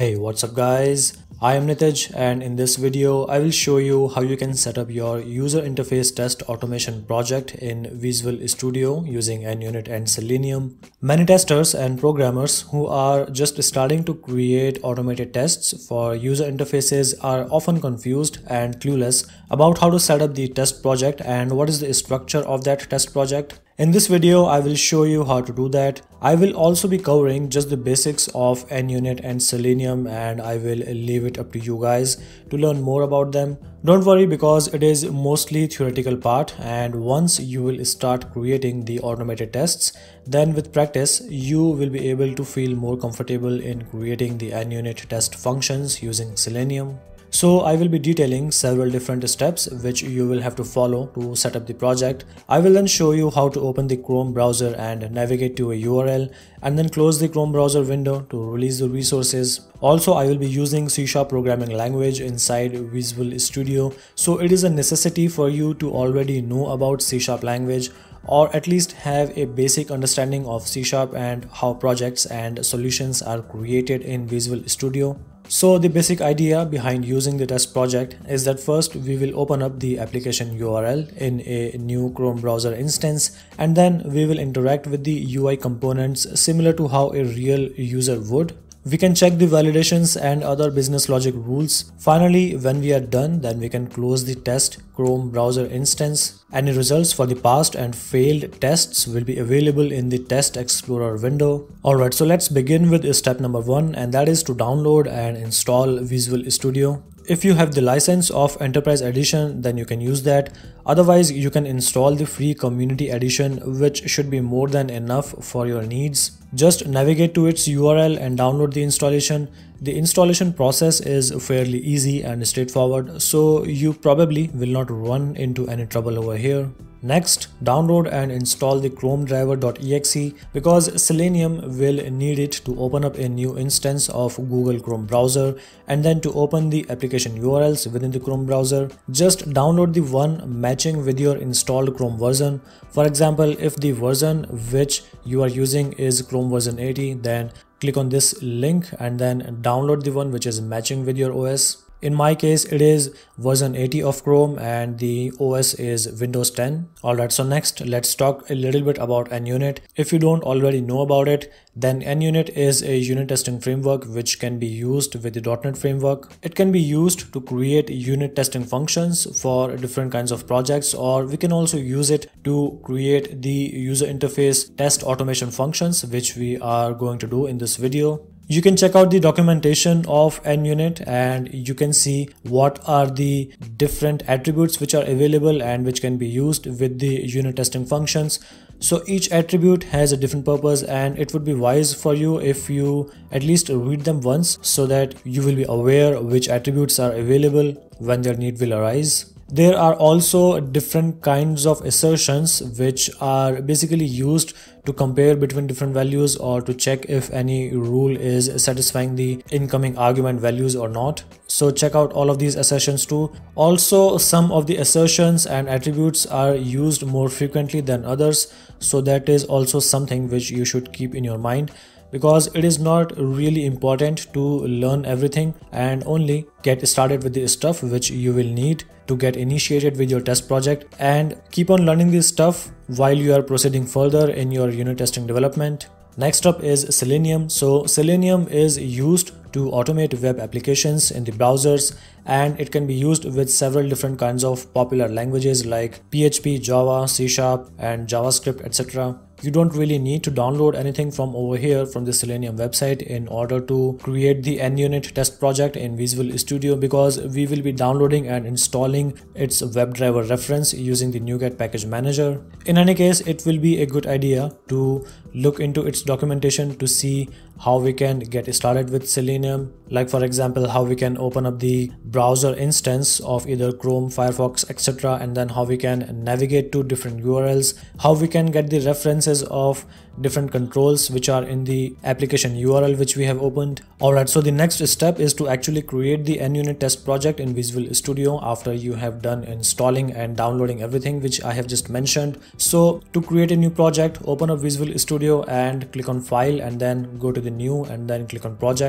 Hey, what's up guys? I am Nitij, and in this video I will show you how you can set up your user interface test automation project in Visual Studio using NUnit and Selenium. Many testers and programmers who are just starting to create automated tests for user interfaces are often confused and clueless about how to set up the test project and what is the structure of that test project. In this video, I will show you how to do that. I will also be covering just the basics of NUnit and Selenium, and I will leave it up to you guys to learn more about them. Don't worry, because it is mostly theoretical part, and once you will start creating the automated tests, then with practice you will be able to feel more comfortable in creating the NUnit test functions using Selenium. So I will be detailing several different steps which you will have to follow to set up the project. I will then show you how to open the Chrome browser and navigate to a URL, and then close the Chrome browser window to release the resources. Also, I will be using C# programming language inside Visual Studio, so it is a necessity for you to already know about C# language, or at least have a basic understanding of C# and how projects and solutions are created in Visual Studio. So the basic idea behind using the test project is that first we will open up the application URL in a new Chrome browser instance, and then we will interact with the UI components similar to how a real user would. We can check the validations and other business logic rules. Finally, when we are done, then we can close the test Chrome browser instance. Any results for the passed and failed tests will be available in the Test Explorer window. Alright, so let's begin with step number 1, and that is to download and install Visual Studio. If you have the license of Enterprise Edition, then you can use that. Otherwise, you can install the free Community Edition, which should be more than enough for your needs. Just navigate to its URL and download the installation. The installation process is fairly easy and straightforward, so you probably will not run into any trouble over here. Next, download and install the Chrome driver.exe, because Selenium will need it to open up a new instance of Google Chrome browser and then to open the application URLs within the Chrome browser. Just download the one matching with your installed Chrome version. For example, if the version which you are using is Chrome version 80, then click on this link and then download the one which is matching with your OS. In my case, it is version 80 of Chrome and the OS is Windows 10. Alright, so next let's talk a little bit about NUnit. If you don't already know about it, then NUnit is a unit testing framework which can be used with the .NET framework. It can be used to create unit testing functions for different kinds of projects, or we can also use it to create the user interface test automation functions, which we are going to do in this video. You can check out the documentation of NUnit and you can see what are the different attributes which are available and which can be used with the unit testing functions. So each attribute has a different purpose, and it would be wise for you if you at least read them once so that you will be aware which attributes are available when their need will arise. There are also different kinds of assertions which are basically used to compare between different values or to check if any rule is satisfying the incoming argument values or not. So check out all of these assertions too. Also, some of the assertions and attributes are used more frequently than others, so that is also something which you should keep in your mind, because it is not really important to learn everything and only get started with the stuff which you will need to get initiated with your test project, and keep on learning this stuff while you are proceeding further in your unit testing development. Next up is Selenium. So Selenium is used to automate web applications in the browsers, and it can be used with several different kinds of popular languages like PHP, Java, C# and JavaScript, etc. You don't really need to download anything from over here from the Selenium website in order to create the NUnit test project in Visual Studio, because we will be downloading and installing its WebDriver reference using the NuGet package manager. In any case, it will be a good idea to look into its documentation to see how we can get started with Selenium, like for example how we can open up the browser instance of either Chrome, Firefox, etc., and then how we can navigate to different URLs, how we can get the references of different controls which are in the application URL which we have opened. Alright, so the next step is to actually create the NUnit test project in Visual Studio after you have done installing and downloading everything which I have just mentioned. So to create a new project, open up Visual Studio and click on File, and then go to the New and then click on Project.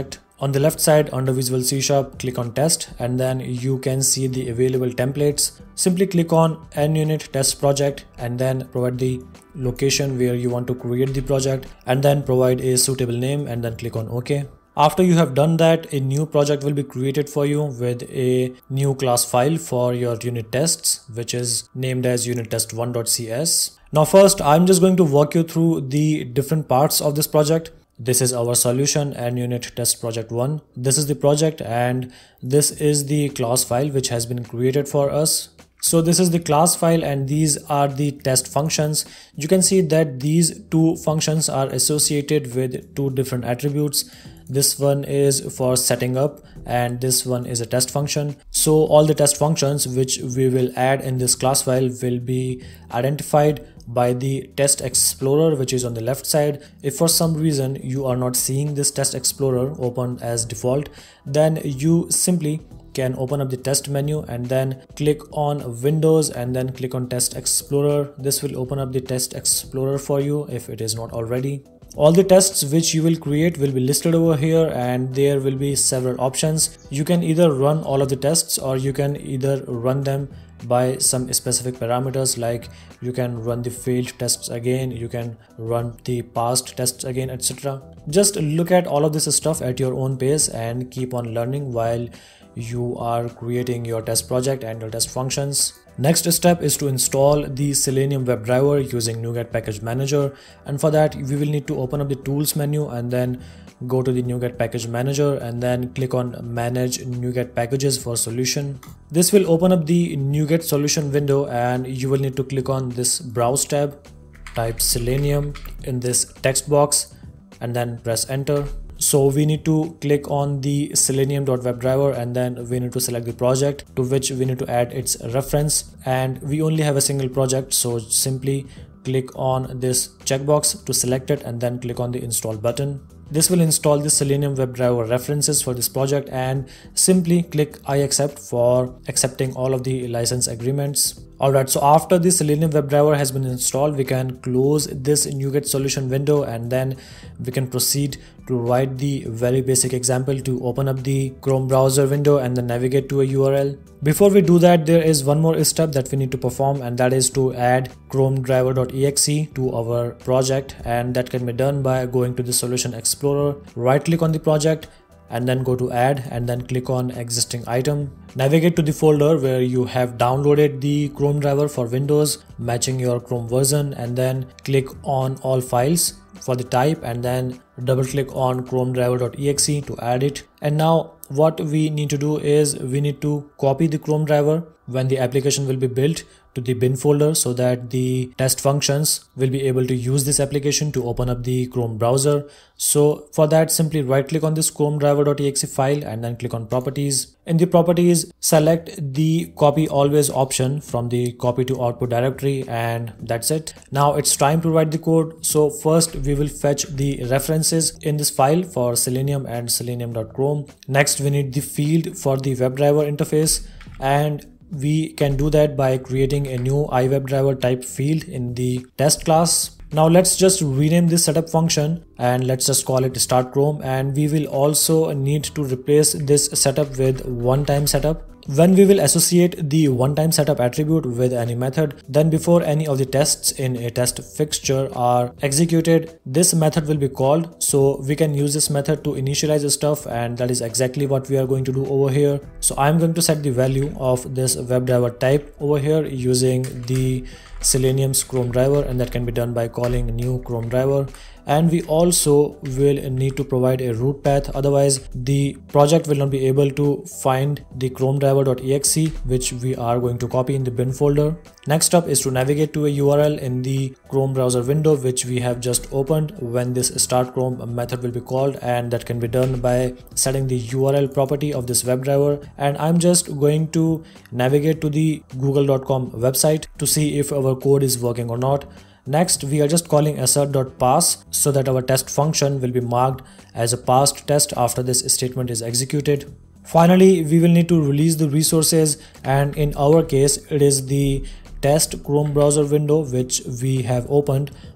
On the left side under Visual C#, click on test, and then you can see the available templates. Simply click on NUnit test project and then provide the location where you want to create the project and then provide a suitable name and then click on OK. After you have done that, a new project will be created for you with a new class file for your unit tests, which is named as unittest1.cs. Now first, I'm just going to walk you through the different parts of this project. This is our solution and unit test project 1. This is the project and this is the class file which has been created for us. So this is the class file and these are the test functions. You can see that these two functions are associated with two different attributes. This one is for setting up and this one is a test function. So all the test functions which we will add in this class file will be identified by the test explorer, which is on the left side. If for some reason you are not seeing this test explorer open as default, then you simply can open up the test menu and then click on Windows and then click on test explorer. This will open up the test explorer for you if it is not already. All the tests which you will create will be listed over here and there will be several options. You can either run all of the tests or you can either run them by some specific parameters, like you can run the failed tests again, you can run the past tests again, etc. Just look at all of this stuff at your own pace and keep on learning while you are creating your test project and your test functions. Next step is to install the Selenium WebDriver using NuGet Package Manager, and for that we will need to open up the tools menu and then go to the NuGet Package Manager and then click on Manage NuGet Packages for Solution. This will open up the NuGet Solution window and you will need to click on this Browse tab, type Selenium in this text box and then press enter. So we need to click on the selenium.webdriver and then we need to select the project to which we need to add its reference, and we only have a single project, so simply click on this checkbox to select it and then click on the install button. This will install the Selenium WebDriver references for this project and simply click I accept for accepting all of the license agreements. Alright, so after the Selenium WebDriver has been installed, we can close this NuGet solution window and then we can proceed to write the very basic example to open up the Chrome browser window and then navigate to a URL. Before we do that, there is one more step that we need to perform, and that is to add chromedriver.exe to our project, and that can be done by going to the Solution Explorer, right click on the project and then go to add and then click on existing item. Navigate to the folder where you have downloaded the Chrome driver for Windows matching your Chrome version, and then click on all files for the type and then double click on chromedriver.exe to add it. And now what we need to do is we need to copy the Chrome driver when the application will be built to the bin folder so that the test functions will be able to use this application to open up the Chrome browser. So for that, simply right click on this chromedriver.exe file and then click on properties. In the properties, select the copy always option from the copy to output directory, and that's it. Now it's time to write the code. So first we will fetch the references in this file for Selenium and selenium.chrome. Next we need the field for the WebDriver interface, and we can do that by creating a new iWebDriver type field in the test class. Now let's just rename this setup function and let's just call it start Chrome, and we will also need to replace this setup with one-time setup. When we will associate the one-time setup attribute with any method, then before any of the tests in a test fixture are executed, this method will be called. So we can use this method to initialize stuff, and that is exactly what we are going to do over here. So I'm going to set the value of this WebDriver type over here using the Selenium's Chrome driver, and that can be done by calling new Chrome driver. And we also will need to provide a root path, otherwise the project will not be able to find the chromedriver.exe, which we are going to copy in the bin folder. Next up is to navigate to a URL in the Chrome browser window which we have just opened when this start Chrome method will be called, and that can be done by setting the URL property of this WebDriver. And I'm just going to navigate to the google.com website to see if our code is working or not. Next, we are just calling assert.pass so that our test function will be marked as a passed test after this statement is executed. Finally, we will need to release the resources, and in our case it is the test Chrome browser window which we have opened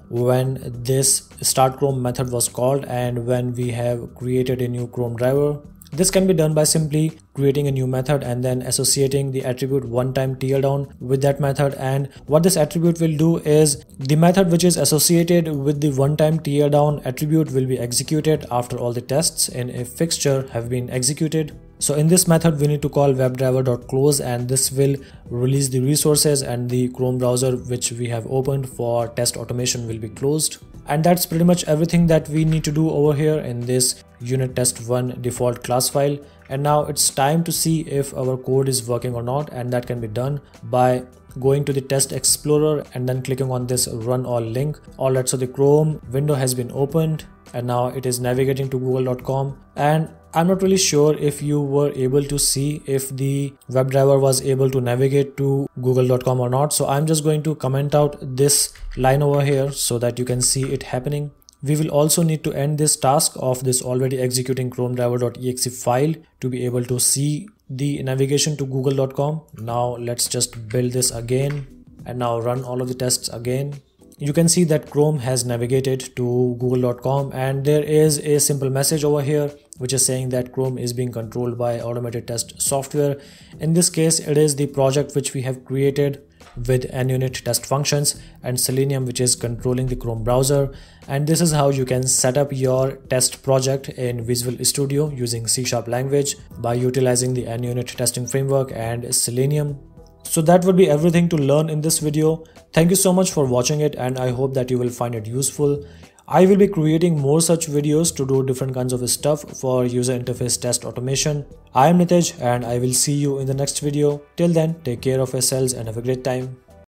when this start Chrome method was called and when we have created a new Chrome driver. This can be done by simply creating a new method and then associating the attribute one-time teardown with that method. And what this attribute will do is the method which is associated with the one-time teardown attribute will be executed after all the tests in a fixture have been executed. So in this method we need to call webdriver.close, and this will release the resources and the Chrome browser which we have opened for test automation will be closed. And that's pretty much everything that we need to do over here in this unit test1 default class file. And now it's time to see if our code is working or not, and that can be done by going to the test explorer and then clicking on this run all link. Alright, so the Chrome window has been opened and now it is navigating to google.com, and I'm not really sure if you were able to see if the WebDriver was able to navigate to google.com or not. So I'm just going to comment out this line over here so that you can see it happening. We will also need to end this task of this already executing chromedriver.exe file to be able to see the navigation to google.com. Now let's just build this again and now run all of the tests again. You can see that Chrome has navigated to google.com, and there is a simple message over here which is saying that Chrome is being controlled by automated test software. In this case, it is the project which we have created with NUnit test functions and Selenium, which is controlling the Chrome browser. And this is how you can set up your test project in Visual Studio using C# language by utilizing the NUnit testing framework and Selenium. So that would be everything to learn in this video. Thank you so much for watching it, and I hope that you will find it useful. I will be creating more such videos to do different kinds of stuff for user interface test automation. I am Nitej and I will see you in the next video. Till then, take care of yourselves and have a great time.